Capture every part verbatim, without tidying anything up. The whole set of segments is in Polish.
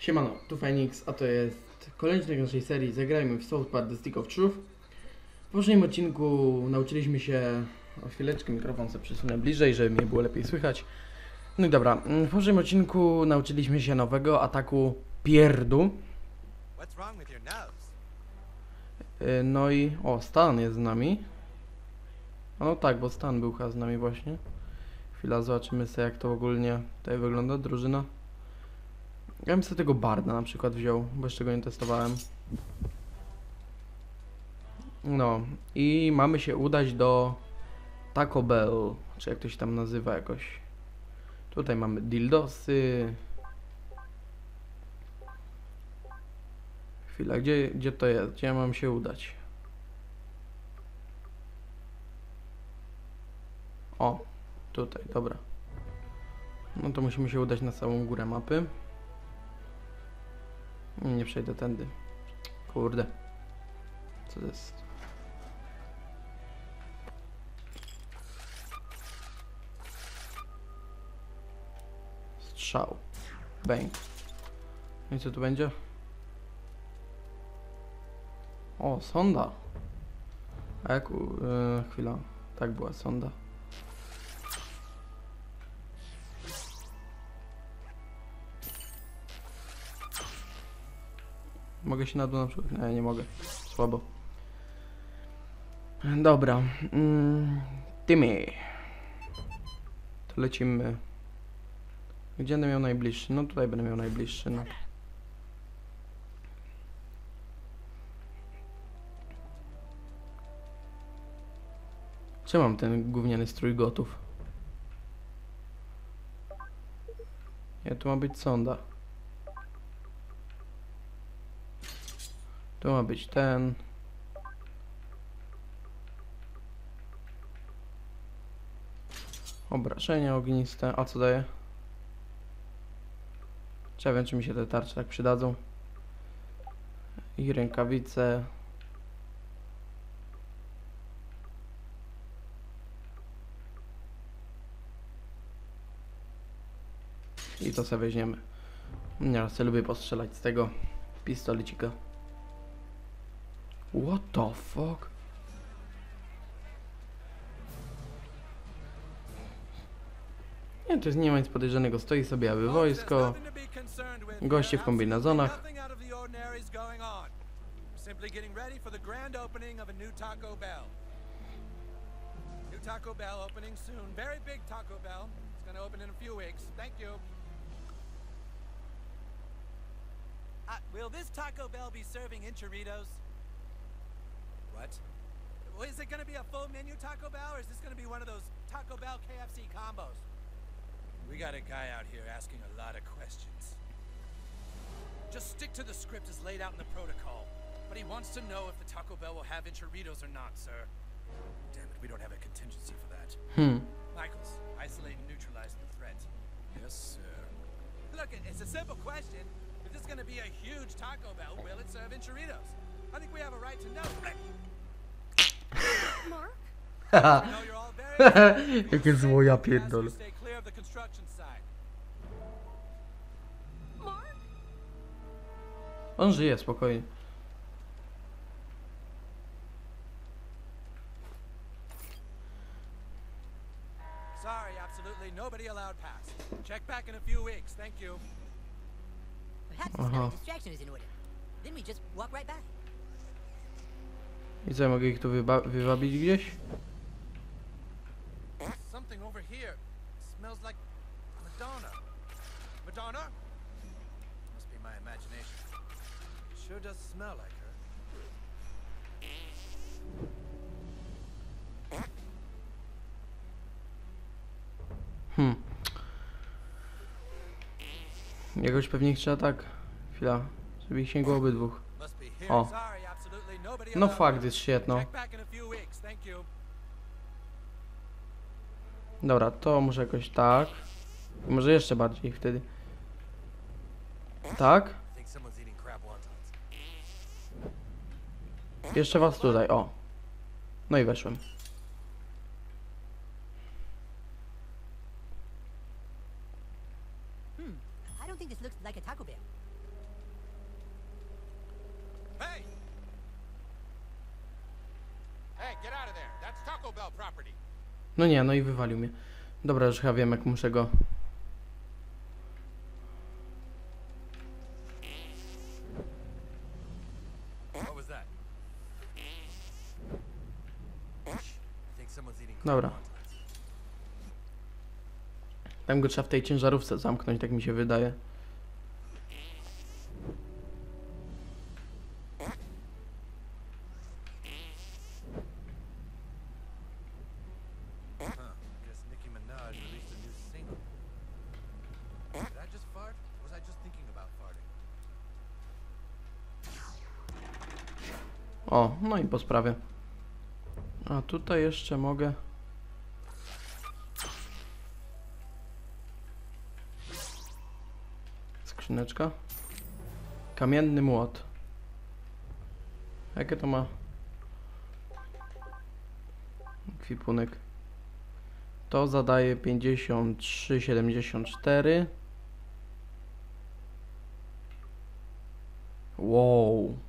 Siemano, tu Phoenix, a to jest kolejny odcinek naszej serii Zagrajmy w South Park The Stick of Truth. W poprzednim odcinku nauczyliśmy się... O chwileczkę, mikrofon sobie przesunę bliżej, żeby mnie było lepiej słychać. No i dobra, w poprzednim odcinku nauczyliśmy się nowego ataku pierdu. Yy, No i... O, Stan jest z nami. A no tak, bo Stan był chyba z nami właśnie. Chwila, zobaczymy sobie, jak to ogólnie tutaj wygląda, drużyna. Ja bym sobie tego Barda na przykład wziął, bo jeszcze go nie testowałem. No i mamy się udać do Taco Bell, czy jak to się tam nazywa jakoś. Tutaj mamy dildosy. Chwila, gdzie, gdzie to jest? Gdzie ja mam się udać? O, tutaj, dobra. No to musimy się udać na samą górę mapy. Nie przejdę tędy. Kurde. Co to jest? Strzał. Bang. No i co tu będzie? O, sonda. A jak... Yy, chwila. Tak była sonda. Mogę się na dół na przykład? Nie, nie mogę. Słabo. Dobra. Mm, Timmy. To lecimy. Gdzie będę miał najbliższy? No tutaj będę miał najbliższy, no. Czy mam ten gówniany strój gotów? Nie, tu ma być sonda. Tu ma być ten. Obrażenia ogniste. A co daje? Czy ja wiem, czy mi się te tarcze tak przydadzą. I rękawice. I to sobie weźmiemy. Ja sobie lubię postrzelać z tego pistolecika. What the fuck? Nie, to jest nie ma nic podejrzanego. Stoi sobie aby wojsko. Goście w kombinezonach. Simply getting ready for the grand opening of a new Taco Bell. New Taco Bell opening soon. Very big Taco Bell. It's going to open in a few weeks. Thank you. Uh, will this Taco Bell be serving enchiladas? What? Well, is it going to be a full menu Taco Bell, or is this going to be one of those Taco Bell K F C combos? We got a guy out here asking a lot of questions. Just stick to the script as laid out in the protocol. But he wants to know if the Taco Bell will have enchiladas or not, sir. Damn it, we don't have a contingency for that. Hmm. Michaels, isolate and neutralize the threat. Yes, sir. Look, it's a simple question. If this is going to be a huge Taco Bell, will it serve enchiladas? I think we have a right to know. Mark? I know you're all very... Jakie zło, ja pierdolę. Stay clear of the construction site. Mark? On żyje, spokojnie. Sorry, absolutely nobody allowed past. Check back in a few weeks. Thank you. Perhaps the Uh-huh. smelling distraction is in order. Then we just walk right by. I co, mogę ich tu wyba wywabić gdzieś? Something over here smells like Madonna. Madonna? Must be my imagination. It sure does smell like her. Hmm. Jakoś pewnie ich trzeba tak. Chwila. Żeby ich sięgło obydwóch. Must be here. O. Sorry, absolutely nobody No allowed fakt, past. jest shit, no. Check back in a few weeks. Thank you. Dobra, to muszę jakoś tak. I może jeszcze bardziej wtedy. Tak? Think someone's eating crab wontons. Jeszcze was tutaj, o. No i weszłem. Hmm. I don't think this looks like a Taco Bell. Get out of there. That's Taco Bell property. No nie, no i wywalił mnie. Dobra, już chyba wiem, jak muszę go... What was that? I think someone's eating Dobra. wontons. Tam go trzeba w tej ciężarówce zamknąć, tak mi się wydaje. Huh. Guess Nicki Minaj released a new single. Did I just fart? Or was I just thinking about farting? O, no i po sprawie. A tutaj jeszcze mogę... Skrzyneczka. Kamienny młot. Jakie to ma? Kwipunek. To zadaje pięćdziesiąt trzy siedemdziesiąt cztery. Wow.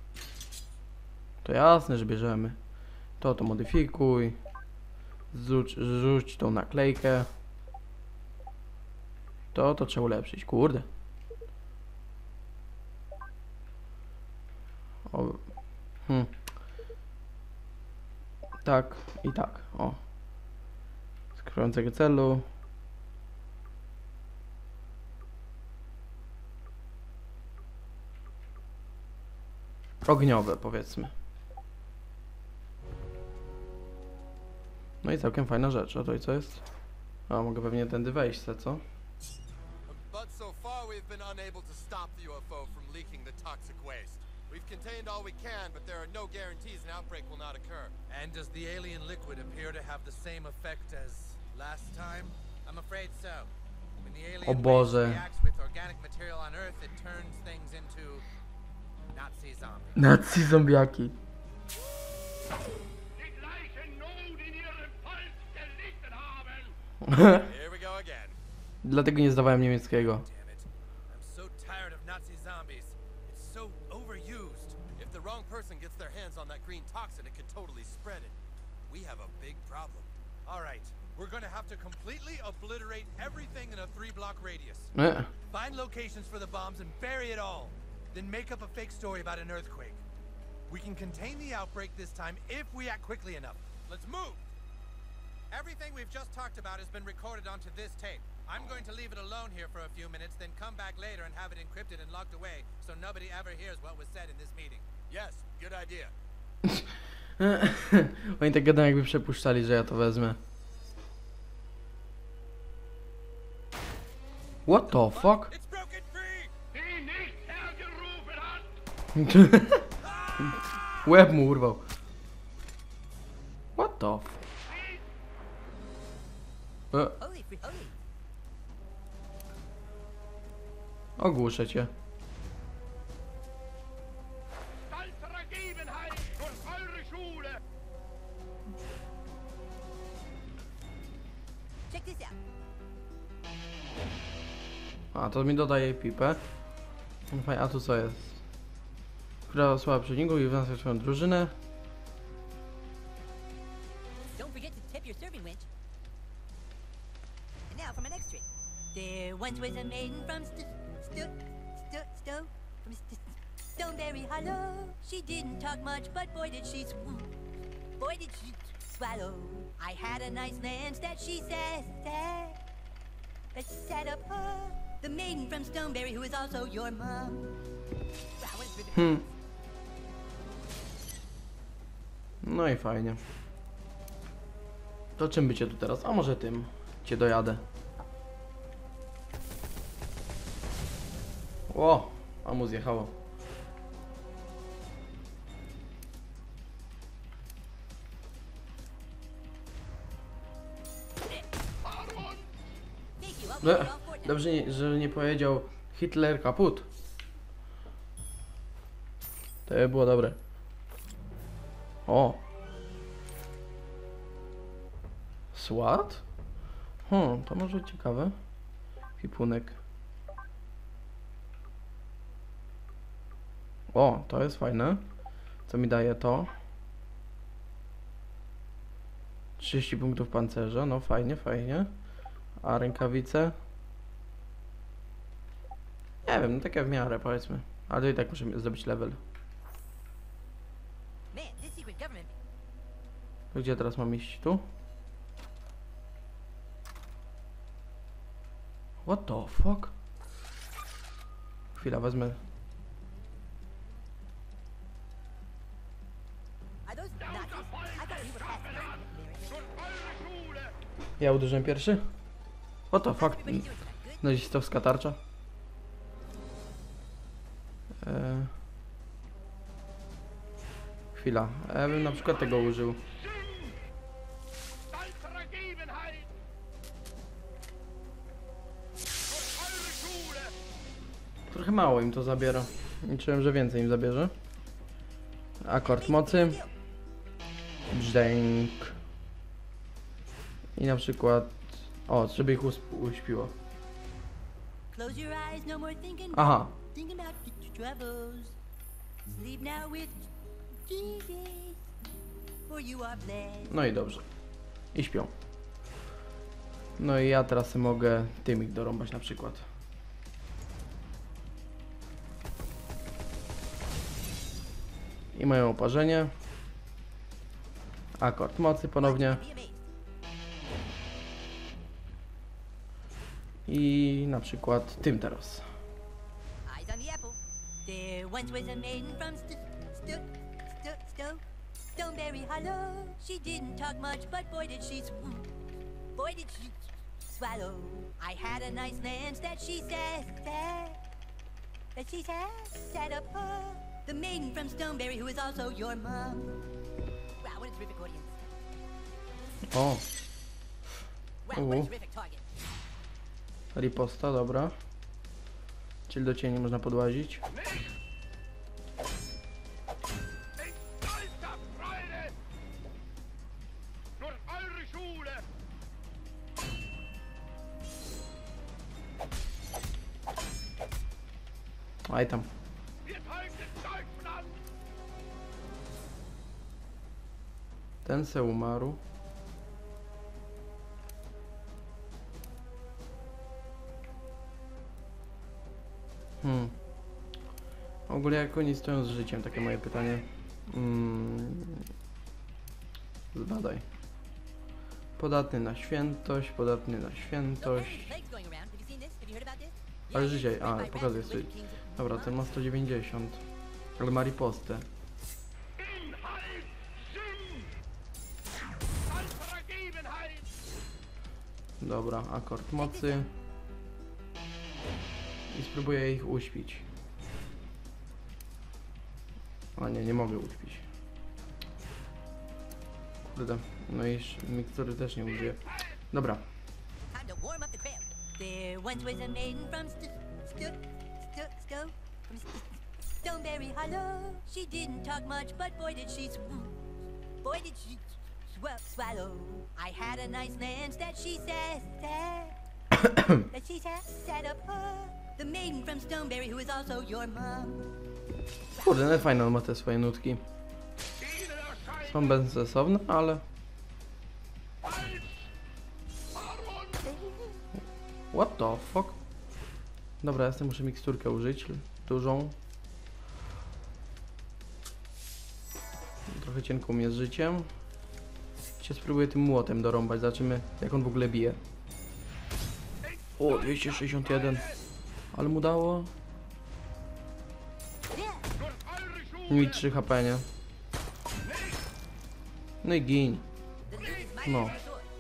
To jasne, że bierzemy. To to modyfikuj. Zrzuć, rzuć tą naklejkę. To to trzeba ulepszyć. Kurde. O. Hmm. Tak i tak. O. Skryjącego celu. Ogniowe, powiedzmy. No i całkiem fajna rzecz. A to i co jest? A, mogę pewnie tędy wejść, se, co? But so far we've been unable to stop the U F O from leaking the toxic waste. We've contained all we can, but there are no guarantees an outbreak will not occur. And does the alien liquid appear to have the same effect as last time? I'm afraid so. When the alien O waste Boże. reacts with organic material on Earth, it turns things into Nazi zombies. Nazi zombiaki. Die gleiche Not in ihrem Volk gelitten haben. Here we go again. Dlatego nie zdawałem niemieckiego. Damn it. I'm so tired of Nazi zombies. It's so overused. If the wrong person gets their hands on that green toxin, it could totally spread it. We have a big problem. All right, we're going to have to completely obliterate everything in a three-block radius. E. Find locations for the bombs and bury it all. Then make up a fake story about an earthquake. We can contain the outbreak this time if we act quickly enough. Let's move. Everything we've just talked about has been recorded onto this tape. I'm going to leave it alone here for a few minutes, then come back later and have it encrypted and locked away so nobody ever hears what was said in this meeting. Yes, good idea. Oni tak gadają, jakby przepuszczali, że ja to wezmę. What the fuck? It's broken free. Die nicht hergerufen hat. Łeb mu urwał. What the f... E, Holy free holy. ogłuszę cię. Stolze Ergebenheit durch eure Schule. Check this out. A, to mi dodaje pipę. Fajnie, a tu co jest? Która słaba przeciwników i wyznacza swoją drużynę. Don't forget to tip your serving winch. And now for my next trick. There once was a maiden from St St St Sto from St Stoneberry Hollow. She didn't talk much, but boy did she swoon. Boy did she swallow. I had a nice lance that she said that set up her. The maiden from Stoneberry who is also your mom. Wow, what a good- Hmm. No i fajnie. To czym by cię tu teraz? A może tym cię dojadę. O, a mu zjechało. Thank you, I'll be E, all for it now. Dobrze, nie- że nie powiedział Hitler kaput. To by było dobre. O. SWAT? Hmm, to może być ciekawe. Kipunek. O, to jest fajne. Co mi daje to? trzydzieści punktów pancerza, no fajnie, fajnie. A rękawice? Nie wiem, no takie w miarę powiedzmy. Ale i tak musimy zdobyć level. Man, this secret government. To gdzie teraz mam iść? Tu? What the fuck? Chwila, wezmę. Are those Nazis? I thought you were past American. Durch eure Schule! Ja uderzyłem pierwszy? What the fuck? Everybody doing that good? Nazistowska tarcza. E... Chwila, ja bym na przykład tego użył. Stolze Ergebenheit! Durch eure Schule! Trochę mało im to zabiera. Liczyłem, że więcej im zabierze. Akord mocy. Brzdęk. I na przykład... O, żeby ich usp uśpiło. Close your eyes, no more thinking. Aha. Thinking about your troubles. Sleep now with Jesus, for you are blessed. No i dobrze. I śpią. No i ja teraz mogę tym ich dorąbać na przykład. I mają oparzenie. Akord mocy ponownie. Be amazed. I na przykład tym teraz. Eyes on the apple. There once was a maiden from St St St Sto Stoneberry Hollow. She didn't talk much, but boy did she sw boy did she swallow. I had a nice land that she said that she said set up her. The maiden from Stoneberry, who is also your mom. Wow, what a terrific audience! O, Wow, what a Ooh. terrific target! riposta, dobra. Czyli do cieni można podłazić. In stolzer Freude! Durch eure Schule! Aj tam. Wir teilen den Teufel an! Ten se umarł. Hmm. Ogólnie jak oni stoją z życiem? Takie moje pytanie. Mm. Zbadaj. Podatny na świętość, podatny na świętość. Plagues going around. Have you seen this? Have you heard about this? Ale Yeah, życie, it's a spread by pokazuję rats, sobie. the Kings of- Dobra, ten ma sto dziewięćdziesiąt. Ale ma ripostę. Inhalt! Sinn! Stolze Ergebenheit! Dobra, akord mocy. I spróbuję ich uśpić. A nie, nie mogę uśpić. Kurde, no i sz- mikstury też nie użyję. Dobra, Time to warm up the crowd. There once was a maiden from St St Sto Sto from St Stoneberry Hollow. She didn't talk much, but boy did she sw boy did she sw swallow. I had a nice land that she said that she said set up her. The maiden from Stoneberry, who is also your mom. kurde, no fajne on ma te swoje nutki. Ihnen erscheint Są bezsensowne, ale... als Armon! What the fuck? Dobra, ja sobie muszę miksturkę użyć. Dużą. Trochę cienką mnie z życiem. Się spróbuję tym młotem dorąbać. Zobaczymy, jak on w ogóle bije. O, dwieście sześćdziesiąt jeden. Ale mu dało. Durch eure Schule! Mi trzy H P, nie? No i gin. The news is mighty No. for a sword.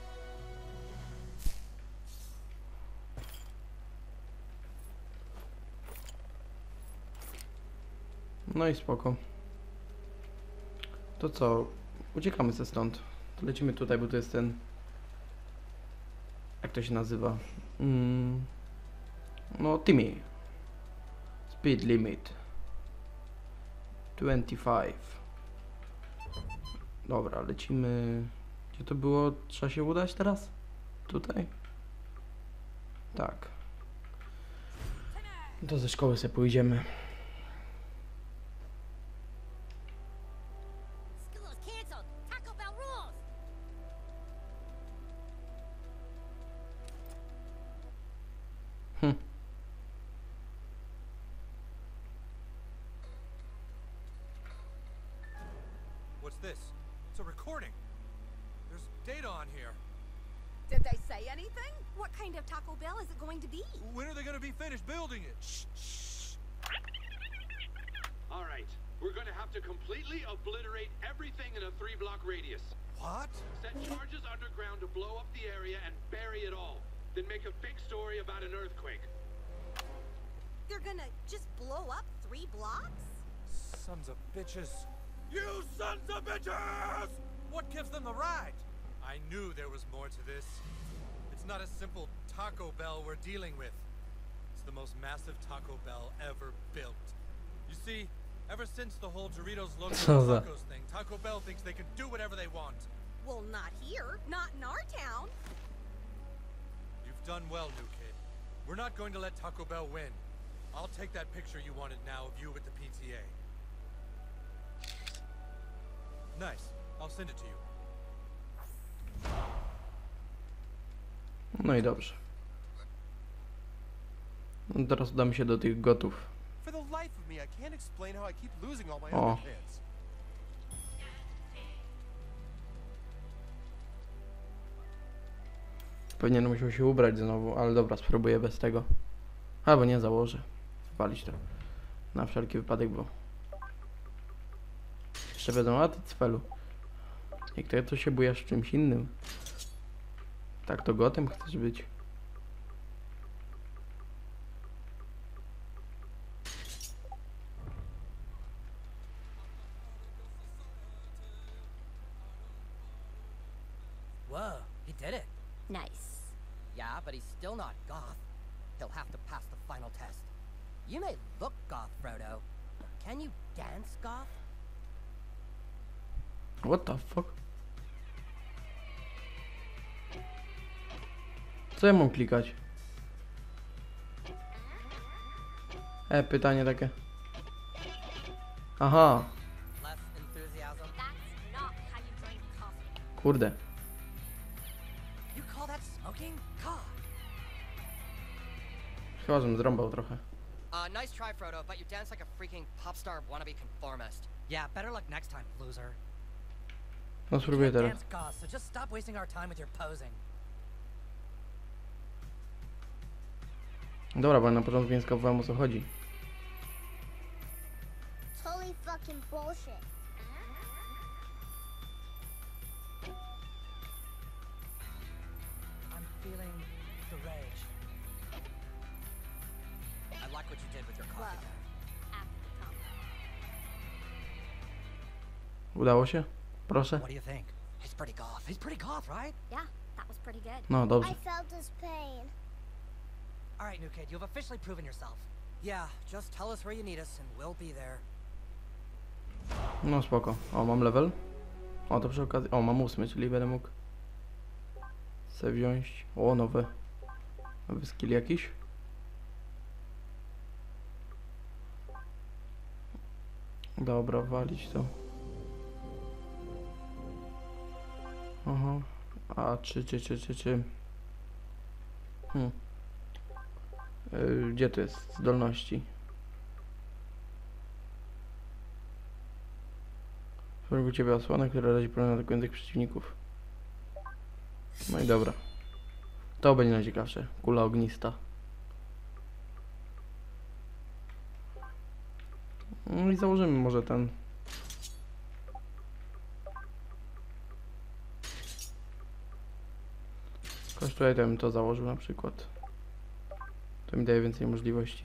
No i spoko. To co? Uciekamy ze stąd. To lecimy tutaj, bo to jest ten... Jak to się nazywa? Mm. No, Timmy. Speed limit. dwadzieścia pięć. Dobra, lecimy... Gdzie to było? Trzeba się udać teraz? Tutaj? Tak. To ze szkoły sobie pójdziemy. School is canceled. Taco Bell rules. Bell is it going to be? When are they gonna be finished building it? Shh, shh. All right, we're gonna have to completely obliterate everything in a three-block radius. What? Set charges underground to blow up the area and bury it all. Then make a big story about an earthquake. They're gonna just blow up three blocks? Sons of bitches. You sons of bitches! What gives them the right? I knew there was more to this. It's not a simple Taco Bell we're dealing with. It's the most massive Taco Bell ever built. You see, ever since the whole Doritos local Co za- tacos thing, Taco Bell thinks they can do whatever they want. Well, not here. Not in our town. You've done well, new kid. We're not going to let Taco Bell win. I'll take that picture you wanted now of you with the P T A. Nice. I'll send it to you. No i dobrze. No teraz udamy się do tych gotów. For the life of me, I can't explain how I keep losing all my Oh. underpants. Pewnie musiał się ubrać znowu, ale dobra, spróbuję bez tego. Albo nie założę. Walić to. Na wszelki wypadek, bo... Jeszcze będą, a ty cfelu. Jak to, to się bujasz czymś innym. Tak to gotem chcesz być. Whoa, he did it. Nice. Yeah, but he's still not goth. He'll have to pass the final test. You may look goth, Frodo. but Can you dance goth? What the fuck? Co ja mam klikać? E, pytanie takie. Aha, Less enthusiasm. That's not how you drink coffee. kurde. You call that smoking? God. Chyba, żebym zrąbał trochę. Uh, nice try, Frodo, but you dance like a freaking pop star wannabe conformist. Yeah, better luck next time, loser. No spróbuję teraz. Dance goth, so just stop wasting our time with your posing. Dobra, bo na początku nie skapowałem, o co chodzi. Totally fucking bullshit. I'm feeling the rage. I like what you did with your coffee Well. there. After the combo. Udało się? Proszę? What do you think? He's pretty goth. He's pretty goth, right? Yeah, that was pretty good. No, I dobrze. felt his pain. All right, new kid, you've officially proven yourself. Yeah, just tell us where you need us and we'll be there. No spoko. O, mam level. O, to przy okazji... O, mam ósmy, czyli będę mógł... se wziąć... O, nowy... Nowy skill jakiś. Dobra, walić to. Aha. A, czy, czy, czy, czy, czy... Hmm. Yy, gdzie to jest? Zdolności. Spróbuj ciebie osłonę, która razi problem atakujących przeciwników. No i dobra. To będzie najciekawsze. Kula ognista. No i założymy może ten. Kosztuje, to bym to założył na przykład. To mi daje więcej możliwości.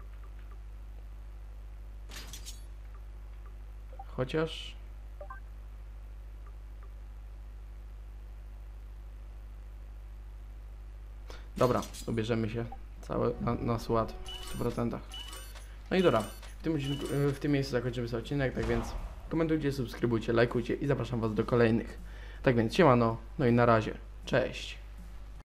Chociaż... Dobra, ubierzemy się całe na, na sład w stu procentach. No i dobra, w tym, odcinku, w tym miejscu zakończymy sobie odcinek, tak więc komentujcie, subskrybujcie, lajkujcie i zapraszam was do kolejnych. Tak więc siemano, no i na razie, cześć!